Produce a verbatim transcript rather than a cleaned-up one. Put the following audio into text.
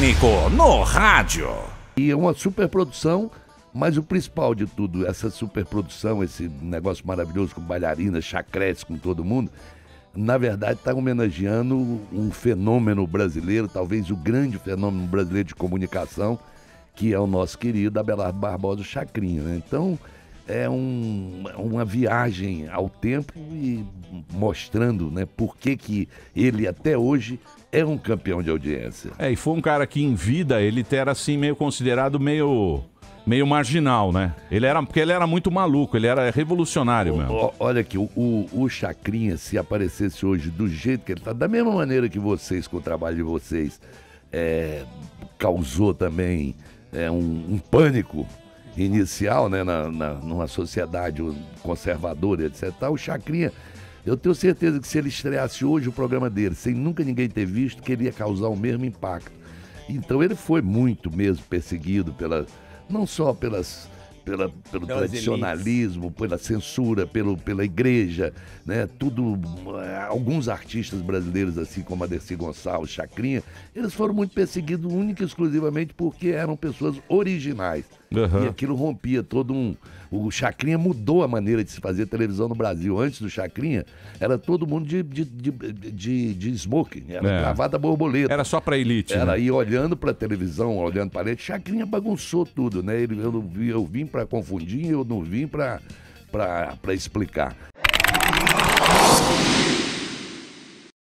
Pânico no rádio. E é uma superprodução, mas o principal de tudo, essa superprodução, esse negócio maravilhoso com bailarinas, chacretes com todo mundo, na verdade está homenageando um fenômeno brasileiro, talvez o grande fenômeno brasileiro de comunicação, que é o nosso querido Abelardo Barbosa, o Chacrinha, né? Então é um, uma viagem ao tempo e mostrando, né, por que que ele até hoje é um campeão de audiência. É, e foi um cara que em vida ele era assim meio considerado meio, meio marginal, né? Ele era, porque ele era muito maluco, ele era revolucionário o, mesmo. O, olha aqui, o, o, o Chacrinha, se aparecesse hoje do jeito que ele está, da mesma maneira que vocês, com o trabalho de vocês, é, causou também é, um, um pânico inicial, né, na, na, numa sociedade conservadora, etcétera. O Chacrinha, eu tenho certeza que se ele estreasse hoje o programa dele, sem nunca ninguém ter visto, que ele ia causar o mesmo impacto. Então ele foi muito mesmo perseguido, pela, não só pelas, pela, pelo Pelas tradicionalismo, elites, pela censura, pelo, pela igreja, né? Tudo, alguns artistas brasileiros, assim como a Dercy Gonçalves, Chacrinha, eles foram muito perseguidos única e exclusivamente porque eram pessoas originais. Uhum. E aquilo rompia todo um... O Chacrinha mudou a maneira de se fazer televisão no Brasil. Antes do Chacrinha, era todo mundo de, de, de, de, de smoking, era é. gravata borboleta. Era só pra elite, Era né? ir olhando pra televisão, olhando pra ele. Chacrinha bagunçou tudo, né? Ele, eu, não vi, eu vim pra confundir, eu não vim pra, pra, pra explicar.